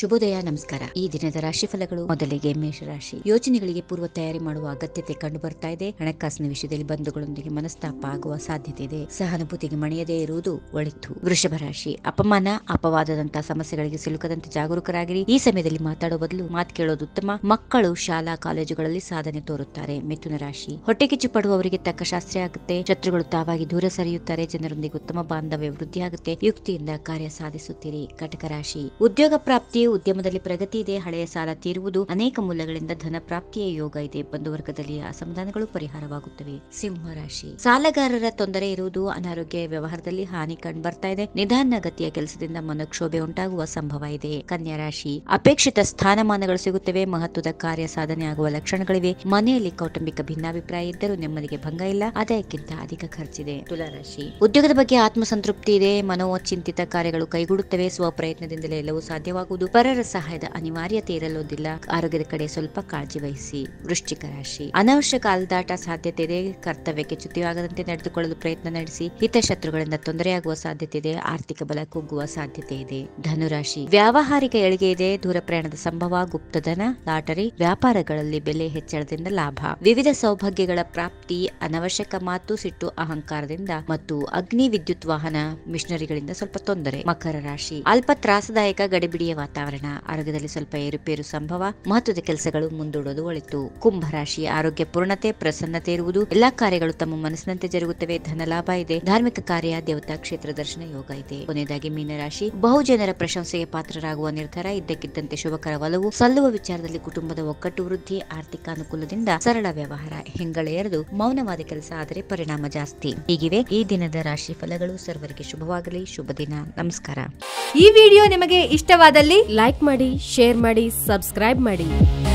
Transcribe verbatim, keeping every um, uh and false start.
ಶುಭೋದಯ, ನಮಸ್ಕಾರ. ಈ ದಿನದ ರಾಶಿ ಫಲಗಳು. ಮೊದಲಿಗೆ ಮೇಷರಾಶಿ. ಯೋಜನೆಗಳಿಗೆ ಪೂರ್ವ ತಯಾರಿ ಮಾಡುವ ಅಗತ್ಯತೆ ಕಂಡು ಬರ್ತಾ ಇದೆ. ಹಣಕಾಸಿನ ವಿಷಯದಲ್ಲಿ ಬಂಧುಗಳೊಂದಿಗೆ ಮನಸ್ತಾಪ ಆಗುವ ಸಾಧ್ಯತೆ ಇದೆ. ಸಹಾನುಭೂತಿಗೆ ಮಣಿಯದೇ ಇರುವುದು ಒಳಿತು. ವೃಷಭ ರಾಶಿ. ಅಪಮಾನ ಅಪವಾದದಂತಹ ಸಮಸ್ಯೆಗಳಿಗೆ ಸಿಲುಕದಂತೆ ಜಾಗರೂಕರಾಗಿರಿ. ಈ ಸಮಯದಲ್ಲಿ ಮಾತಾಡೋ ಬದಲು ಮಾತು ಕೇಳೋದು ಉತ್ತಮ. ಮಕ್ಕಳು ಶಾಲಾ ಕಾಲೇಜುಗಳಲ್ಲಿ ಸಾಧನೆ ತೋರುತ್ತಾರೆ. ಮಿಥುನ ರಾಶಿ. ಹೊಟ್ಟೆ ಕಿಚ್ಚು ಪಡುವವರಿಗೆ ತಕ್ಕ ಶಾಸ್ತ್ರ ಆಗುತ್ತೆ. ಶತ್ರುಗಳು ತಾವಾಗಿ ದೂರ ಸರಿಯುತ್ತಾರೆ. ಜನರೊಂದಿಗೆ ಉತ್ತಮ ಬಾಂಧವ್ಯ ವೃದ್ಧಿಯಾಗುತ್ತೆ. ಯುಕ್ತಿಯಿಂದ ಕಾರ್ಯ ಸಾಧಿಸುತ್ತೀರಿ. ಕಟಕ ರಾಶಿ. ಉದ್ಯೋಗ ಪ್ರಾಪ್ತಿ, ಉದ್ಯಮದಲ್ಲಿ ಪ್ರಗತಿ ಇದೆ. ಹಳೆಯ ಸಾಲ ತೀರುವುದು, ಅನೇಕ ಮೂಲಗಳಿಂದ ಧನ ಪ್ರಾಪ್ತಿಯ ಯೋಗ ಇದೆ. ಬಂಧುವರ್ಗದಲ್ಲಿ ಅಸಮಾಧಾನಗಳು ಪರಿಹಾರವಾಗುತ್ತವೆ. ಸಿಂಹ ರಾಶಿ. ಸಾಲಗಾರರ ತೊಂದರೆ ಇರುವುದು, ಅನಾರೋಗ್ಯ, ವ್ಯವಹಾರದಲ್ಲಿ ಹಾನಿ ಕಂಡು ಬರ್ತಾ ಇದೆ. ನಿಧಾನ ಗತಿಯ ಕೆಲಸದಿಂದ ಮನೋಕ್ಷೋಭೆ ಉಂಟಾಗುವ ಸಂಭವ ಇದೆ. ಕನ್ಯಾ ರಾಶಿ. ಅಪೇಕ್ಷಿತ ಸ್ಥಾನಮಾನಗಳು ಸಿಗುತ್ತವೆ. ಮಹತ್ವದ ಕಾರ್ಯ ಸಾಧನೆ ಆಗುವ ಲಕ್ಷಣಗಳಿವೆ. ಮನೆಯಲ್ಲಿ ಕೌಟುಂಬಿಕ ಭಿನ್ನಾಭಿಪ್ರಾಯ ಇದ್ದರೂ ನೆಮ್ಮದಿಗೆ ಭಂಗ ಇಲ್ಲ. ಆದಾಯಕ್ಕಿಂತ ಅಧಿಕ ಖರ್ಚಿದೆ. ತುಲಾ ರಾಶಿ. ಉದ್ಯೋಗದ ಬಗ್ಗೆ ಆತ್ಮಸಂತೃಪ್ತಿ ಇದೆ. ಮನೋಚಿಂತಿತ ಕಾರ್ಯಗಳು ಕೈಗೂಡುತ್ತವೆ. ಸ್ವಪ್ರಯತ್ನದಿಂದಲೇ ಎಲ್ಲವೂ ಸಾಧ್ಯವಾಗುವುದು. ಪರರ ಸಹಾಯದ ಅನಿವಾರ್ಯತೆ ಇರಲೋದಿಲ್ಲ. ಆರೋಗ್ಯದ ಕಡೆ ಸ್ವಲ್ಪ ಕಾಳಜಿ ವಹಿಸಿ. ವೃಶ್ಚಿಕ ರಾಶಿ. ಅನವಶ್ಯಕ ಅಲ್ದಾಟ ಸಾಧ್ಯತೆ ಇದೆ. ಕರ್ತವ್ಯಕ್ಕೆ ಚ್ಯುತಿಯಾಗದಂತೆ ನಡೆದುಕೊಳ್ಳಲು ಪ್ರಯತ್ನ ನಡೆಸಿ. ಹಿತಶತ್ರುಗಳಿಂದ ತೊಂದರೆಯಾಗುವ ಸಾಧ್ಯತೆ ಇದೆ. ಆರ್ಥಿಕ ಬಲ ಕುಗ್ಗುವ ಸಾಧ್ಯತೆ ಇದೆ. ಧನುರಾಶಿ. ವ್ಯಾವಹಾರಿಕ ಏಳಿಗೆ ಇದೆ. ದೂರ ಪ್ರಯಾಣದ ಸಂಭವ. ಗುಪ್ತಧನ, ಲಾಟರಿ, ವ್ಯಾಪಾರಗಳಲ್ಲಿ ಬೆಲೆ ಹೆಚ್ಚಳದಿಂದ ಲಾಭ. ವಿವಿಧ ಸೌಭಾಗ್ಯಗಳ ಪ್ರಾಪ್ತಿ. ಅನವಶ್ಯಕ ಮಾತು, ಸಿಟ್ಟು, ಅಹಂಕಾರದಿಂದ ಮತ್ತು ಅಗ್ನಿ ವಿದ್ಯುತ್ ವಾಹನ ಮಿಷನರಿಗಳಿಂದ ಸ್ವಲ್ಪ ತೊಂದರೆ. ಮಕರ ರಾಶಿ. ಅಲ್ಪ ತ್ರಾಸದಾಯಕ ಗಡಿಬಿಡಿಯ ವಾತಾವರಣ. ಆರೋಗ್ಯದಲ್ಲಿ ಸ್ವಲ್ಪ ಏರುಪೇರು ಸಂಭವ. ಮಹತ್ವದ ಕೆಲಸಗಳು ಮುಂದೂಡೋದು ಒಳಿತು. ಕುಂಭರಾಶಿ. ಆರೋಗ್ಯ ಪೂರ್ಣತೆ, ಪ್ರಸನ್ನತೆ ಇರುವುದು. ಎಲ್ಲಾ ಕಾರ್ಯಗಳು ತಮ್ಮ ಮನಸ್ಸಿನಂತೆ ಜರುಗುತ್ತವೆ. ಧನ ಲಾಭ ಇದೆ. ಧಾರ್ಮಿಕ ಕಾರ್ಯ, ದೇವತಾ ಕ್ಷೇತ್ರ ದರ್ಶನ ಯೋಗ ಇದೆ. ಕೊನೆಯದಾಗಿ ಮೀನರಾಶಿ. ಬಹುಜನರ ಪ್ರಶಂಸೆಗೆ ಪಾತ್ರರಾಗುವ ನಿರ್ಧಾರ. ಇದ್ದಕ್ಕಿದ್ದಂತೆ ಶುಭಕರ ಒಲವು. ಸಲ್ಲುವ ವಿಚಾರದಲ್ಲಿ ಕುಟುಂಬದ ಒಗ್ಗಟ್ಟು ವೃದ್ಧಿ. ಆರ್ಥಿಕ ಅನುಕೂಲದಿಂದ ಸರಳ ವ್ಯವಹಾರ. ಹೆಂಗಳೆ ಎರೆದು ಮೌನವಾದ ಕೆಲಸ ಆದರೆ ಪರಿಣಾಮ ಜಾಸ್ತಿ. ಹೀಗಿವೆ ಈ ದಿನದ ರಾಶಿ ಫಲಗಳು. ಸರ್ವರಿಗೆ ಶುಭವಾಗಲಿ. ಶುಭ ದಿನ. ನಮಸ್ಕಾರ. ಈ ವಿಡಿಯೋ ನಿಮಗೆ ಇಷ್ಟವಾದಲ್ಲಿ ಲೈಕ್ ಮಾಡಿ, ಶೇರ್ ಮಾಡಿ, ಸಬ್ಸ್ಕ್ರೈಬ್ ಮಾಡಿ.